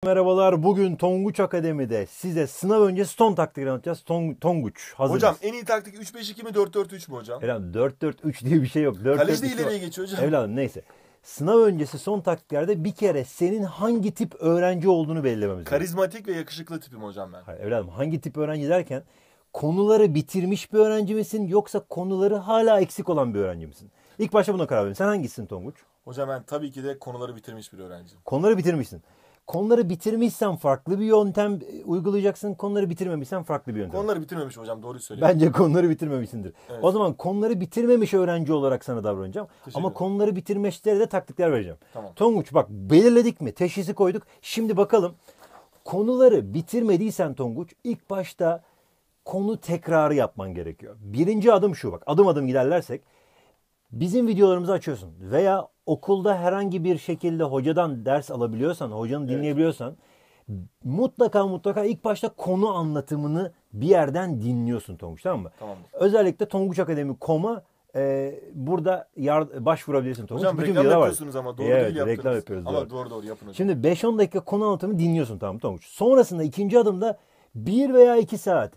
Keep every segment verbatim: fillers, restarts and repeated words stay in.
Merhabalar. Bugün Tonguç Akademi'de size sınav öncesi son taktikleri anlatacağız. Tong Tonguç hazır Hocam mısın? en iyi taktik üç beş iki mi dört dört üç mü hocam? Evladım dört dört üç diye bir şey yok. dört Kaleci dört de üç var. ileriye geçiyor hocam. Evladım neyse. Sınav öncesi son taktiklerde bir kere senin hangi tip öğrenci olduğunu belirlememiz gerekiyor. Karizmatik ve yakışıklı tipim hocam ben. Hayır evladım, hangi tip öğrenci derken konuları bitirmiş bir öğrenci misin yoksa konuları hala eksik olan bir öğrenci misin? İlk başta buna karar verin. Sen hangisisin Tonguç? Hocam ben tabii ki de konuları bitirmiş bir öğrenciyim. Konuları bitirmişsin. Konuları bitirmişsen farklı bir yöntem e, uygulayacaksın. Konuları bitirmemişsen farklı bir yöntem. Konuları bitirmemiş hocam, doğruyu söylüyorum. Bence konuları bitirmemişsindir. Evet. O zaman konuları bitirmemiş öğrenci olarak sana davranacağım. Teşekkür Ama ederim. konuları bitirmişlere de taktikler vereceğim. Tamam. Tonguç bak, belirledik mi? Teşhisi koyduk. Şimdi bakalım. Konuları bitirmediysen Tonguç, ilk başta konu tekrarı yapman gerekiyor. Birinci adım şu, bak adım adım giderlersek. Bizim videolarımızı açıyorsun veya okulda herhangi bir şekilde hocadan ders alabiliyorsan, hocanı dinleyebiliyorsan mutlaka mutlaka ilk başta konu anlatımını bir yerden dinliyorsun Tonguç, tamam mı? Tamamdır. Özellikle Tonguç Akademi nokta com'a e, burada yar, başvurabilirsin Tonguç. Hocam Bütün reklam videolar var. yapıyorsunuz ama doğru Evet, değil yaptınız. reklam yapıyoruz, Ama doğru. doğru doğru yapın hocam. Şimdi beş on dakika konu anlatımı dinliyorsun, tamam Tonguç. Sonrasında ikinci adımda bir veya iki saat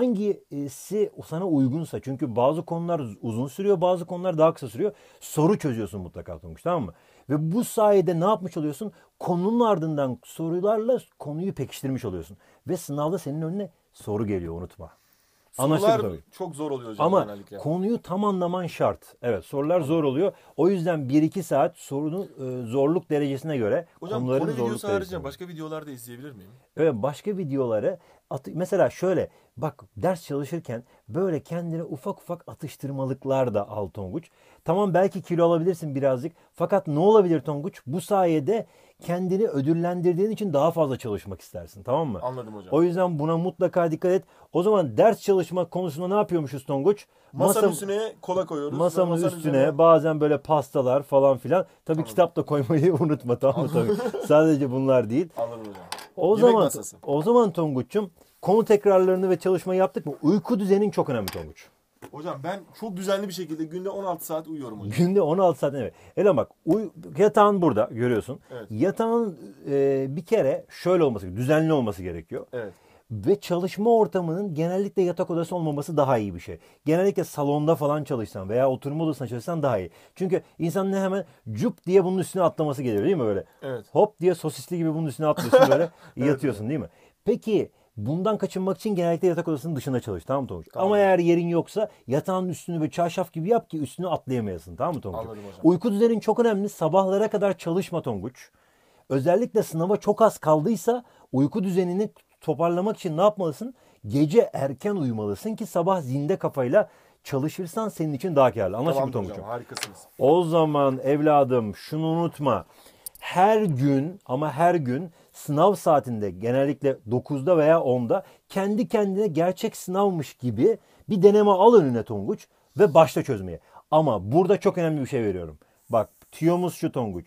hangisi sana uygunsa, çünkü bazı konular uzun sürüyor, bazı konular daha kısa sürüyor. Soru çözüyorsun mutlaka Tonguç, tamam mı? Ve bu sayede ne yapmış oluyorsun? Konunun ardından sorularla konuyu pekiştirmiş oluyorsun. Ve sınavda senin önüne soru geliyor, unutma. Anlaştık Sorular tabii. çok zor oluyor hocam Ama genellikle. konuyu tam anlaman şart. Evet, sorular zor oluyor. O yüzden bir iki saat sorunun e, zorluk derecesine göre Hocam konuların konu zorluk videosu derecesine haricinde göre. başka videolarda izleyebilir miyim? Evet, başka videoları atı- mesela şöyle bak, ders çalışırken böyle kendine ufak ufak atıştırmalıklar da al Tonguç. Tamam, belki kilo alabilirsin birazcık, fakat ne olabilir Tonguç? Bu sayede kendini ödüllendirdiğin için daha fazla çalışmak istersin, tamam mı? Anladım hocam. O yüzden buna mutlaka dikkat et. O zaman ders çalışma konusunda ne yapıyormuşuz Tonguç? Masanın Masa- üstüne kola koyuyoruz. Masamın Masanın üstüne üzerine- bazen böyle pastalar falan filan. Tabii Anladım. kitap da koymayı unutma, tamam mı? Tabii. Sadece bunlar değil. Anladım hocam. O Yemek zaman masası. o zaman Tonguç'um, konu tekrarlarını ve çalışmayı yaptık mı? Uyku düzenin çok önemli Tonguç. Hocam ben çok düzenli bir şekilde günde on altı saat uyuyorum hocam. Günde on altı saat, evet. Hele bak, uy- yatağın burada görüyorsun. Evet. Yatağın e, bir kere şöyle olması, düzenli olması gerekiyor. Evet. Ve çalışma ortamının genellikle yatak odası olmaması daha iyi bir şey. Genellikle salonda falan çalışsan veya oturma odasında çalışsan daha iyi. Çünkü insanın hemen cup diye bunun üstüne atlaması geliyor, değil mi böyle? Evet. Hop diye sosisli gibi bunun üstüne atlıyorsun böyle yatıyorsun, evet. değil mi? Peki bundan kaçınmak için genellikle yatak odasının dışında çalış, tamam mı Tonguç? Tamam. Ama eğer yerin yoksa yatağın üstünü böyle çarşaf gibi yap ki üstüne atlayamayasın, tamam mı Tonguç? Anladım hocam. Uyku düzenin çok önemli. Sabahlara kadar çalışma Tonguç. Özellikle sınava çok az kaldıysa uyku düzenini toparlamak için ne yapmalısın? Gece erken uyumalısın ki sabah zinde kafayla çalışırsan senin için daha karlı. Anlaşıldı mı Tamamdır Tonguç'um? hocam, harikasınız. O zaman evladım şunu unutma. Her gün, ama her gün sınav saatinde, genellikle dokuzda veya onda kendi kendine gerçek sınavmış gibi bir deneme al önüne Tonguç ve başla çözmeye. Ama burada çok önemli bir şey veriyorum. Bak, tüyomuz şu Tonguç.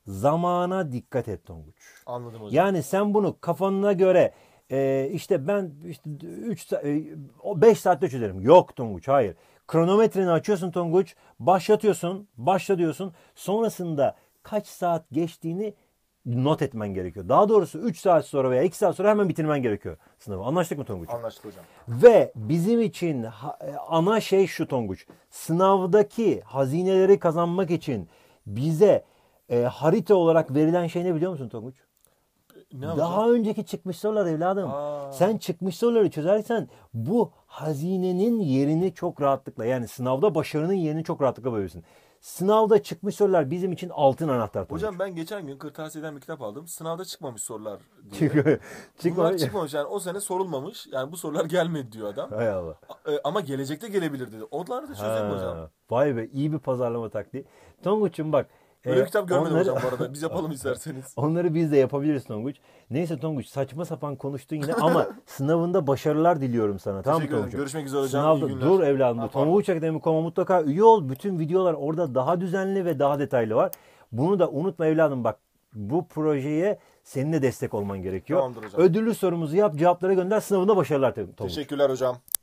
Zamana dikkat et Tonguç. Anladım hocam. Yani sen bunu kafana göre e, işte ben işte üç beş saatte çözerim. Yok Tonguç, hayır. Kronometreni açıyorsun Tonguç, başlatıyorsun, başla diyorsun. Sonrasında kaç saat geçtiğini not etmen gerekiyor. Daha doğrusu üç saat sonra veya iki saat sonra hemen bitirmen gerekiyor sınavı. Anlaştık mı Tonguç? Anlaştık hocam. Ve bizim için ha- ana şey şu Tonguç. Sınavdaki hazineleri kazanmak için bize e, harita olarak verilen şey ne biliyor musun Tonguç? Ne hocam? Daha önceki çıkmış sorular evladım. Aa. Sen çıkmış soruları çözersen bu hazinenin yerini çok rahatlıkla, yani sınavda başarının yerini çok rahatlıkla bulabilirsin. Sınavda çıkmış sorular bizim için altın anahtar Tonguç. Hocam ben geçen gün kırtasiyeden bir kitap aldım. Sınavda çıkmamış sorular diye. Çıkıyor. Bunlar Çıkmamış. çıkmamış yani, o sene sorulmamış. Yani bu sorular gelmedi diyor adam. Hay Allah. E, Ama gelecekte gelebilir dedi. Onları da çözelim Ha, hocam. Vay be, iyi bir pazarlama taktiği. Tonguç'um bak. Böyle e, bir kitap görmedim onları- hocam bu arada. Biz yapalım isterseniz. Onları biz de yapabiliriz Tonguç. Neyse Tonguç, saçma sapan konuştun yine ama sınavında başarılar diliyorum sana. Tamam mı Teşekkür ederim. Tonguç'um? Görüşmek üzere hocam. Sınavda İyi günler. dur evladım. Ha, pardon. Tonguç Akademi nokta com'a mutlaka üye ol. Bütün videolar orada daha düzenli ve daha detaylı var. Bunu da unutma evladım, bak. Bu projeye senin de destek olman gerekiyor. Tamamdır hocam. Ödüllü sorumuzu yap, cevapları gönder. Sınavında başarılar Tonguç. Teşekkürler hocam.